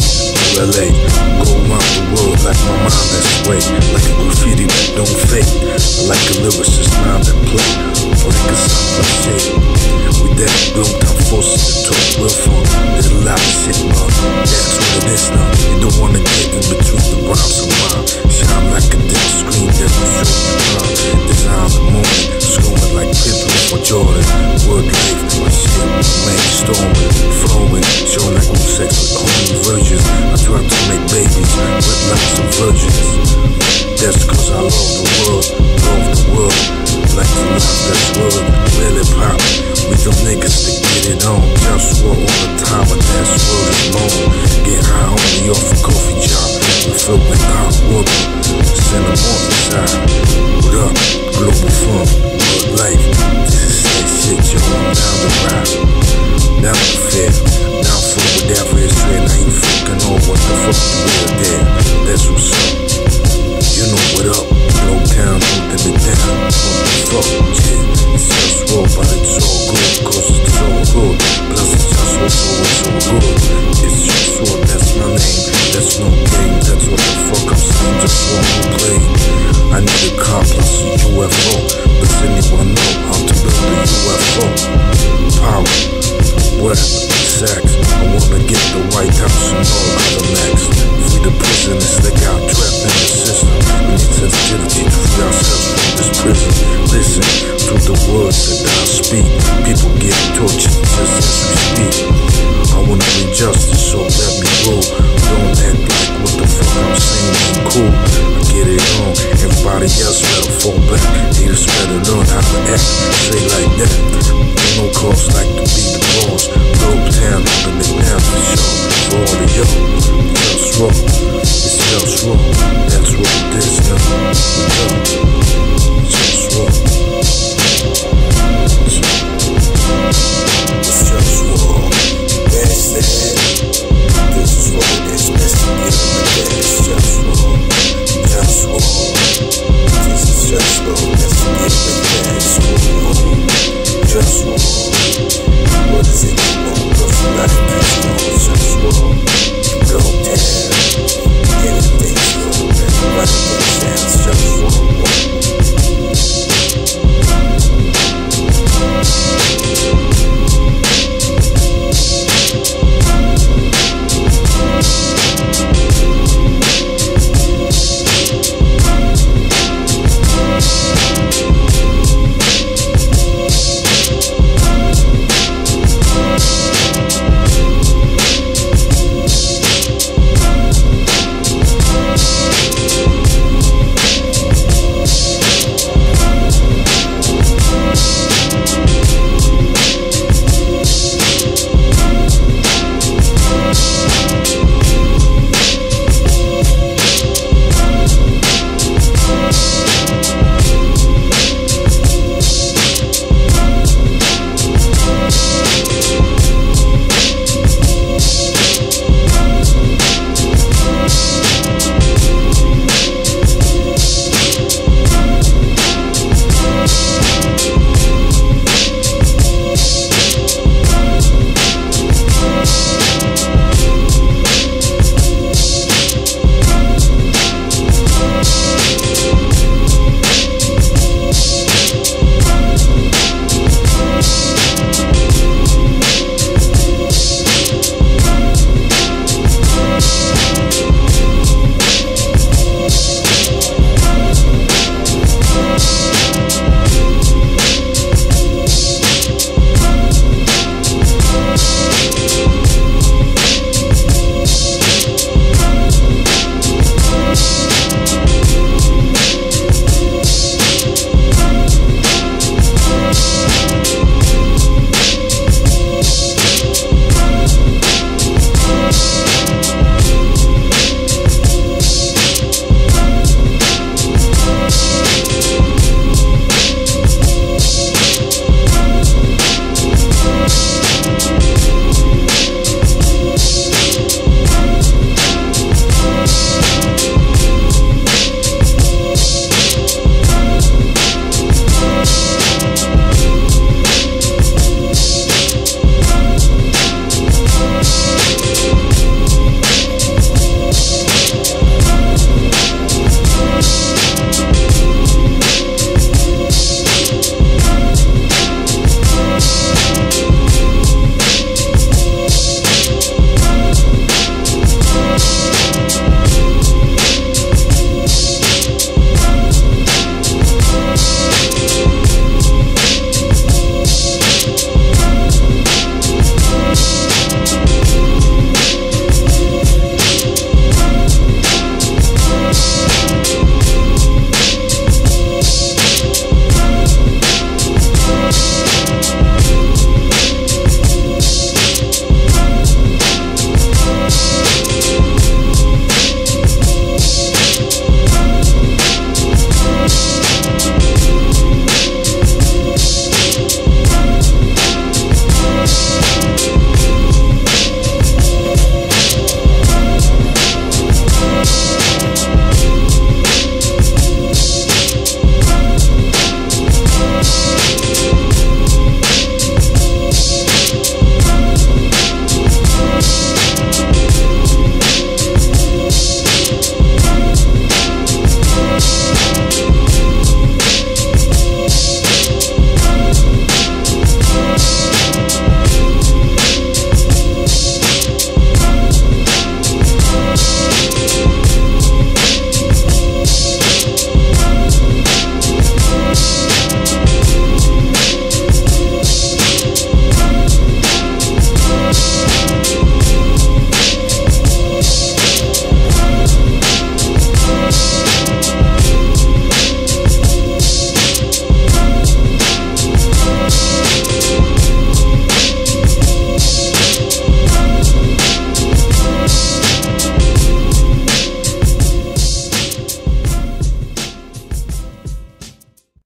to LA, go around the world like my mind that's way, like a graffiti that don't fade. I like a lyricist mind that play, like a sound plus shade. We that built our forces to talk real fun, there's a lot of shit, but that's what it is now. You don't wanna get in between the rhymes and mine. Shine like a dim screen that will show you mine. Design the moment, scrolling like Pippen or Jordan. Word life, my shit, man, storming, flowing, showing like I'm sex with homie virgins. I try to make babies with lots of virgins. That's cause I love the world, like the life that's worth, really pop. We them niggas that get it on, JustWar all the time, but that's word is long. Get high only off a coffee job, we fill with hot water, send them on the side. What up, Globalfirm, good life, this is that shit, yo, I'm down the ride. Down the fair, down for whatever it's fair, now you fucking on what the fuck you will there, that's what's up. You know what up, Blow Town, holding it down, what the fuck, yeah, it's JustWar, but it's all good, cause it's all good, plus it's JustWar, so it's all good, it's JustWar, that's my name, that's no game, that's what the fuck I'm saying, JustWar no play. I need a car plus a UFO, does anyone know how to build a UFO? Power, where, sex, I wanna get the White House and all other next. Free the prisoners that got trapped in the system. We need sensitivity to free ourselves from this prison. Listen to the words that I speak. People get tortured just as we speak. I wanna bring justice, so let me go. Don't act like what the fuck I'm saying ain't cool. I get it on, everybody else better fall back. Haters better learn how to act, say like that. Ain't no cause like to be the boss. Globe Town, open it down for sure. For all of y'all, JustWar, it's JustWar, that's what it is now.